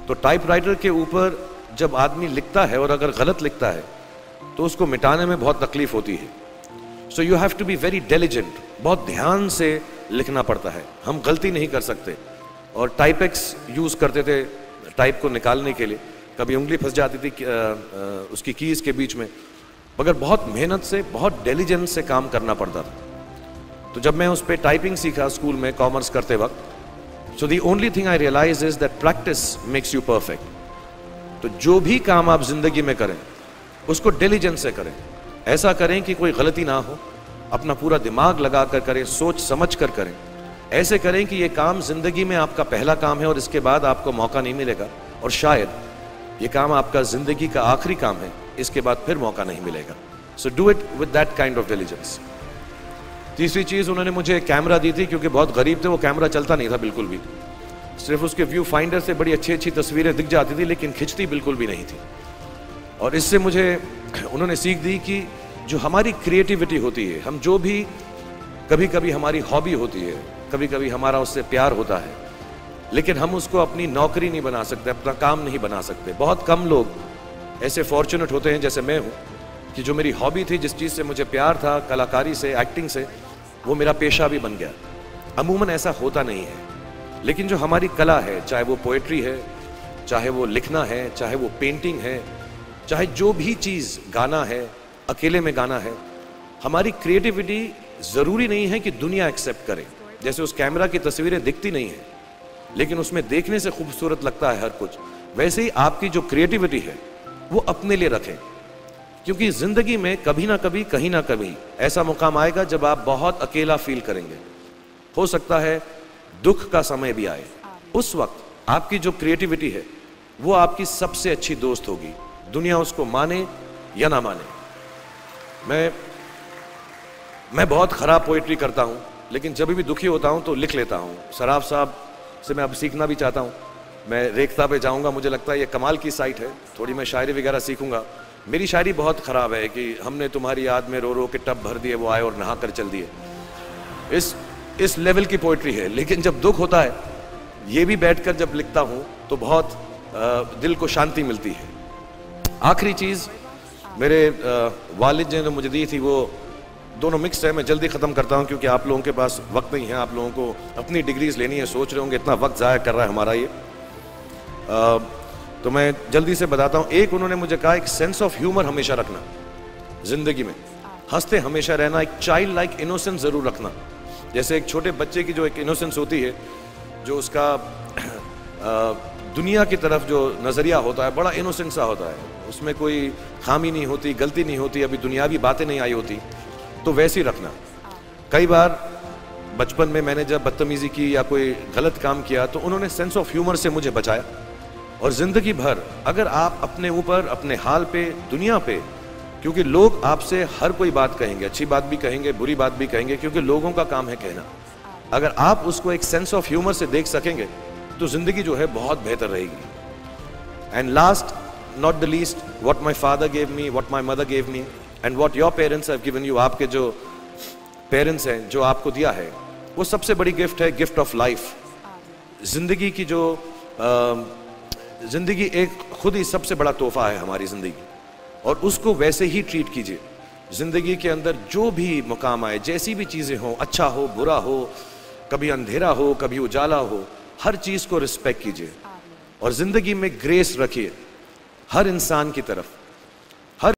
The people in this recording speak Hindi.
तो टाइपराइटर के ऊपर जब आदमी लिखता है और अगर गलत लिखता है तो उसको मिटाने में बहुत तकलीफ होती है। So you have to be very diligent, बहुत ध्यान से लिखना पड़ता है। हम गलती नहीं कर सकते। और टाइपेक्स यूज़ करते थे टाइप को निकालने के लिए, कभी उंगली फंस जाती थी उसकी कीज़ के बीच में, मगर बहुत मेहनत से, बहुत डिलिजेंस से काम करना पड़ता था। तो जब मैं उस पर टाइपिंग सीखा स्कूल में कॉमर्स करते वक्त, so the only thing I realise is that practice makes you perfect. तो जो भी काम आप जिंदगी में करें उसको डिलिजेंस से करें, ऐसा करें कि कोई गलती ना हो, अपना पूरा दिमाग लगा कर करें, सोच समझ कर करें, ऐसे करें कि ये काम जिंदगी में आपका पहला काम है और इसके बाद आपको मौका नहीं मिलेगा, और शायद ये काम आपका जिंदगी का आखिरी काम है, इसके बाद फिर मौका नहीं मिलेगा। So do it with that kind of diligence. तीसरी चीज़, उन्होंने मुझे कैमरा दी थी, क्योंकि बहुत गरीब थे, वो कैमरा चलता नहीं था बिल्कुल भी, सिर्फ उसके व्यू फाइंडर से बड़ी अच्छी अच्छी तस्वीरें दिख जाती थी लेकिन खिंचती बिल्कुल भी नहीं थी। और इससे मुझे उन्होंने सीख दी कि जो हमारी क्रिएटिविटी होती है, हम जो भी, कभी कभी हमारी हॉबी होती है, कभी कभी हमारा उससे प्यार होता है, लेकिन हम उसको अपनी नौकरी नहीं बना सकते, अपना काम नहीं बना सकते। बहुत कम लोग ऐसे फॉर्चुनेट होते हैं जैसे मैं हूँ कि जो मेरी हॉबी थी, जिस चीज़ से मुझे प्यार था, कलाकारी से, एक्टिंग से, वो मेरा पेशा भी बन गया। अमूमन ऐसा होता नहीं है, लेकिन जो हमारी कला है, चाहे वो पोएट्री है, चाहे वो लिखना है, चाहे वो पेंटिंग है, चाहे जो भी चीज़, गाना है, अकेले में गाना है, हमारी क्रिएटिविटी ज़रूरी नहीं है कि दुनिया एक्सेप्ट करे। जैसे उस कैमरा की तस्वीरें दिखती नहीं है लेकिन उसमें देखने से खूबसूरत लगता है हर कुछ, वैसे ही आपकी जो क्रिएटिविटी है वो अपने लिए रखें, क्योंकि ज़िंदगी में कभी ना कभी, कहीं ना कभी ऐसा मुकाम आएगा जब आप बहुत अकेला फील करेंगे। हो सकता है दुख का समय भी आए, उस वक्त आपकी जो क्रिएटिविटी है वो आपकी सबसे अच्छी दोस्त होगी, दुनिया उसको माने या ना माने। मैं बहुत ख़राब पोइट्री करता हूँ, लेकिन जब भी दुखी होता हूँ तो लिख लेता हूँ। सराफ साहब से मैं अब सीखना भी चाहता हूँ। मैं रेखता पे जाऊँगा, मुझे लगता है ये कमाल की साइट है, थोड़ी मैं शायरी वगैरह सीखूँगा। मेरी शायरी बहुत ख़राब है कि हमने तुम्हारी याद में रो रो के टब भर दिए, वो आए और नहा कर चल दिए, इस लेवल की पोइट्री है। लेकिन जब दुख होता है, ये भी बैठकर जब लिखता हूँ तो बहुत दिल को शांति मिलती है। आखिरी चीज़ मेरे वालिद ने मुझे दी थी, वो दोनों मिक्स है, मैं जल्दी ख़त्म करता हूँ क्योंकि आप लोगों के पास वक्त नहीं है, आप लोगों को अपनी डिग्रीज लेनी है, सोच रहे होंगे इतना वक्त ज़ाया कर रहा है हमारा ये। तो मैं जल्दी से बताता हूँ। एक, उन्होंने मुझे कहा, एक सेंस ऑफ ह्यूमर हमेशा रखना ज़िंदगी में, हंसते हमेशा रहना, एक चाइल्ड लाइक इनोसेंस ज़रूर रखना। जैसे एक छोटे बच्चे की जो एक इनोसेंस होती है, जो उसका दुनिया की तरफ जो नज़रिया होता है बड़ा इनोसेंट सा होता है, उसमें कोई खामी नहीं होती, गलती नहीं होती, अभी दुनियावी बातें नहीं आई होती, तो वैसे ही रखना। कई बार बचपन में मैंने जब बदतमीज़ी की या कोई गलत काम किया तो उन्होंने सेंस ऑफ ह्यूमर से मुझे बचाया। और ज़िंदगी भर अगर आप अपने ऊपर, अपने हाल पे, दुनिया पे, क्योंकि लोग आपसे हर कोई बात कहेंगे, अच्छी बात भी कहेंगे, बुरी बात भी कहेंगे, क्योंकि लोगों का काम है कहना। अगर आप उसको एक सेंस ऑफ ह्यूमर से देख सकेंगे तो ज़िंदगी जो है बहुत बेहतर रहेगी। And last not the least, what my father gave me, what my mother gave me and what your parents have given you. आपके जो पेरेंट्स हैं, जो आपको दिया है, वो सबसे बड़ी गिफ्ट है, गिफ्ट ऑफ लाइफ। ज़िंदगी की जो ज़िंदगी एक खुद ही सबसे बड़ा तोहफा है हमारी ज़िंदगी, और उसको वैसे ही ट्रीट कीजिए। ज़िंदगी के अंदर जो भी मुकाम आए, जैसी भी चीज़ें हों, अच्छा हो, बुरा हो, कभी अंधेरा हो, कभी उजाला हो, हर चीज़ को रिस्पेक्ट कीजिए और ज़िंदगी में ग्रेस रखिए हर इंसान की तरफ।